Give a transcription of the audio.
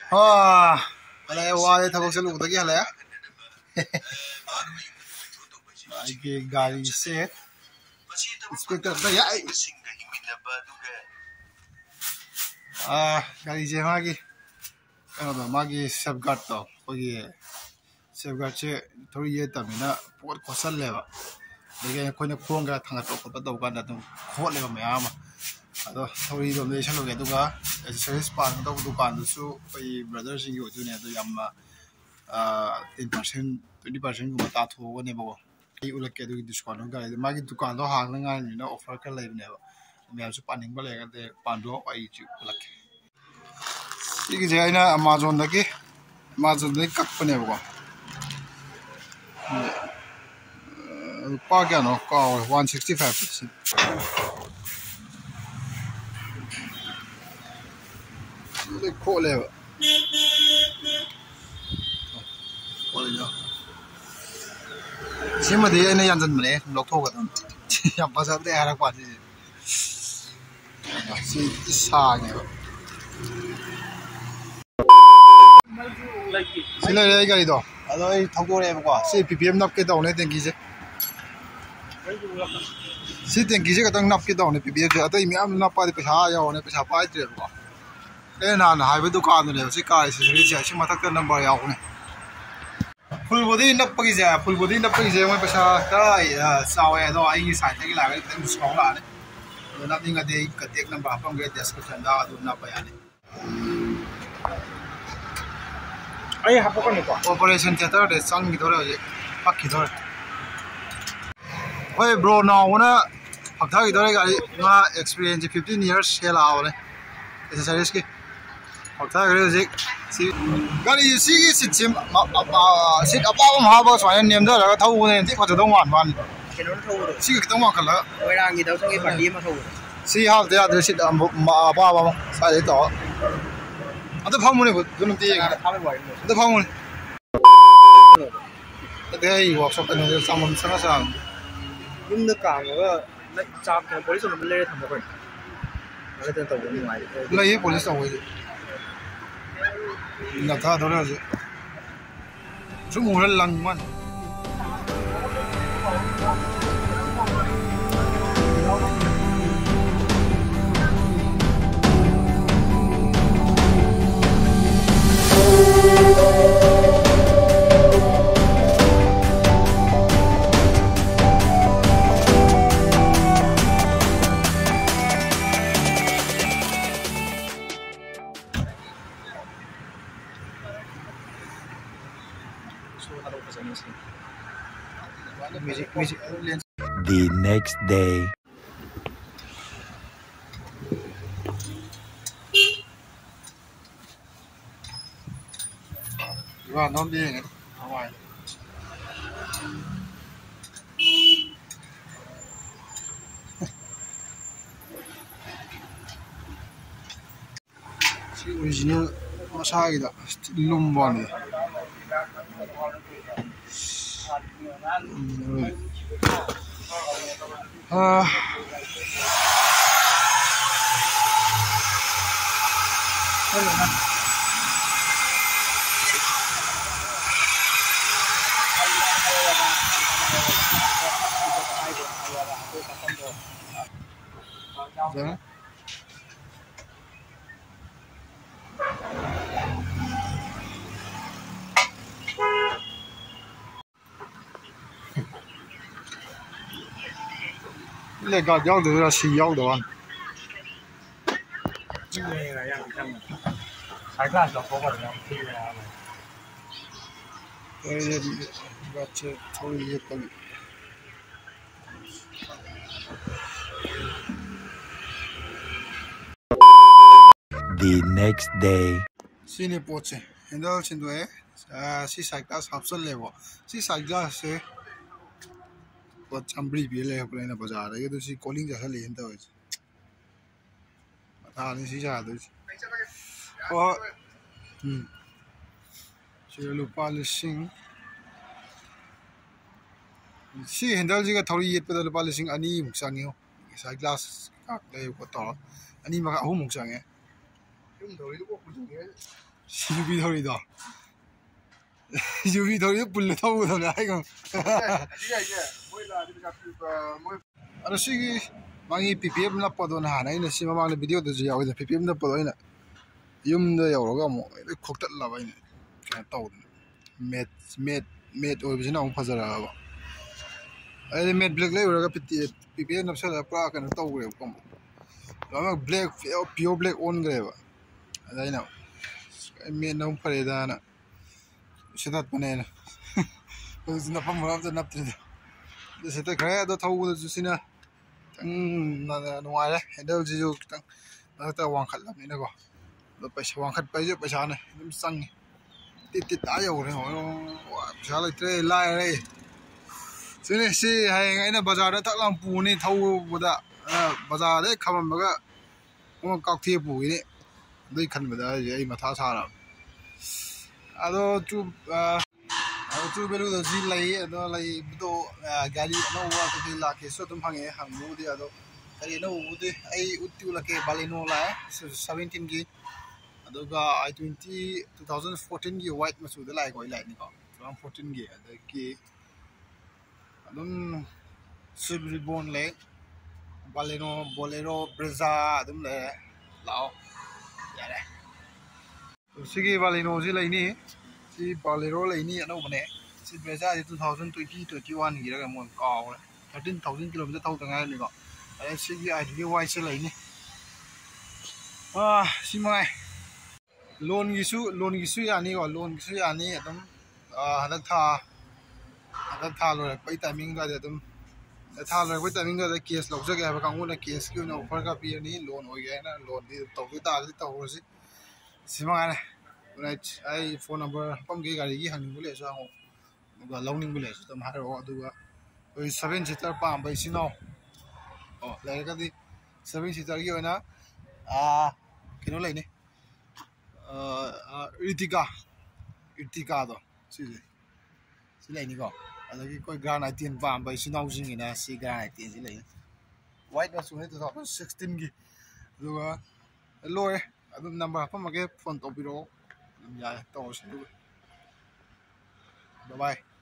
อะไรวะทำอะไรลูกตะกี้อะไรอ่ะไอ้กาลีเซ็ตสเปกเตอร์ตัวใหญ่กาลีเซ็ตมากี้มากี้เซฟการ์ดต่อพอกี้เซฟการ์ดเช่ทุเรียนแต่ไม่น่าปวดข้อสั่นเลยว่ะเด็กคนนี้พวงกันทางตัวคนประตูกันนั่นโคตรเลยก็ไม่เอามาแล้วทุเรียนโดนเลยฉันรู้แก่ตัวก็เซอร์วิสปานตัวดูกันดูสู้ไปบราเธอร์ซิงอยู่ตัวเนี่ยตัวยำมา10% 20% กูมาตัดหัวกันเนี่ยบ่ไอ้อุลเกดูดิสคอนต์กันเลยมากินตัวกันตัวห่างนั่งงานอยู่นะออฟเฟอร์กันเลยเนี่ยไม่เอาสุปานิงไปเลยกันแต่ปานตัวไอ้จุอุลเกอีกเจ้าเนี่ย Amazon ตะกี้ Amazon ได้กักปะเนี่ยบ่ป้าแกเนาะก็165% เลยโคเลยว่ะโคเลยเนาะชิมมาดีไอ้เนี่ยยันจนเหมือนเนี่ยล็อกโทกันยังภาษาได้อะไรกว่าที่สิสาเนี่ยสิเลยไอ้กันดิต่ออะไรทั้งตัวเลยกว่าสิ ppm นับกี่ตัวเนี่ยเต็งกี่สิสิเต็งกี่สิก็ต้องนับกี่ตัวเนี่ย ppm จะแต่อีเมลนับไปไปหายาวเนี่ยไปหาไปเจอว่าเอ้ยนั่นหายไปดูการเนี่ยสิกายสิริเจ้าชิมาทักกันนับบริยาวเนี่ยfull body นับไปกี่เจ้า full body นับไปกี่เจ้าไม่ไปหาได้สาวเนี่ยตัวไอ้สายที่หลังเป็นสองล้านเนี่ยนับนี่ก็ได้ก็เด็กนับแบบต้องเกิด description ได้ดูนับไปอันนี้ไอ้ฮับก็นี่กว่า operation theater เด็กสั่งกี่ตัวเลยปักกี่ตัวเฮ้ย bro น้องนะพักท่ากี่ตัวเลยกันมา experience 15 years เฮล่าเลยเอเซอร์วิสกี่พักท่ากี่ตัวสิกันยี่สิสิสิสิอัปป้าผมหาบ่ส่วนเนี่ยเดี๋ยวเราเท่าเนี่ยที่เขาจะต้องวันสิก็ต้องวันกันแล้วเวลากี่ตัวต้องกี่ปัดดีมาเท่าสิห้าเดี๋ยวสิมาป้าใส่ต่ออันนี้พังมันเลยดูน้ำตีกันอันนี้พังมันแต่ไอ้workshopเป็นอะไรสามวันสังกัดยุ่งนึกกลางว่าจับกับ police มันเลยทำอะไรอะไรเต็มตัวนี่ไงเลย police เอาไว้นักท่าตัวนั้นสิชั่วโมงละลังมัน The next day. Wow, non đi này. Ngoài. Si original masaya da. Lumban ne. Lấy gạt dao được là xì dao đồ ăn. The next day. Sini poche. Handle chindu si side glass hapsal lewo. Si side glass बहुत चंबड़ी भी ले अपने ना बाजार है ये तो सी calling जैसा ले इंता है बता नहीं सी जाता है और चलो पॉलिशिंग सी हैंडल जी का थोड़ी ये पे तो पॉलिशिंग अनी मुक्सांगे हो साइड ग्लास का ले को तो अनी मगा हो मुक्सांगे तुम थोड़ी तो को कुछ नहीं Sinubi thorido. Sinubi thorido pull thau thau na ai ko. Ada sigi mangi PPM na podo na na ina sima mang video da ya wa PPM na podo ina yum da yaw ga mo khoktat la ba ina ka taw met oi bisina ong phajara ba ai met black lai ora ga PPM na sala pra ka na taw gre ko mo la black pure black on gre ba ada ina met na ong phare da na sidat bane na उसने अपन मराब तो नप थे जैसे तो खड़ा तो था वो तो जिसने तंग नवारे हैंडल जो तंग ना तो वांखल लग नहीं ना को तो पैसा वांखल पैसा ने तुम संग tit आया हो रहे हो पैसा लेते लाए रे सुने सी है ngay ना बाजार में तक लाम पूने था वो बता बाजार में खबर मगा वो काक्ती पूने दो खन बता ये मथा सारा अदो चु tu belu da ji lai ado lai do gali no wa ko la ke so tum hange hang mu de ado kali no u de ai utu la ke baleno la 17 gi ado ga i20 2014 gi white masu de lai ko lai ni ko 2014 gi ado ki adum sub ribbon le baleno bolero breza adum le lao ya le sigi baleno ji lai ni si bolero lai ni ano bane si breza 2020-21 gi ra mo ka 13,000 km thau ta ngai ni ko ai si gi ai gi wai se lai ni si mai loan gi su ya ni ko loan gi su ya ni adum hadak tha lo pai timing da adum tha lo pai timing da case lok jage ba kang na case ki no offer ka pi ni loan hoi ga na loan di to ta si mai right ai phone number pam ge gari gi hang bule so ho ga loaning bule so tam har o duga oi 7 seater pam bai sino lai ka di 7 seater gi na kino lai ni Ertiga do si lai ni ko adagi koi grand i10 pam bai sino jing ina si grand i10 si lai white na su ne 2016 gi duga Loire adum number pam ge phone to biro ya to bye bye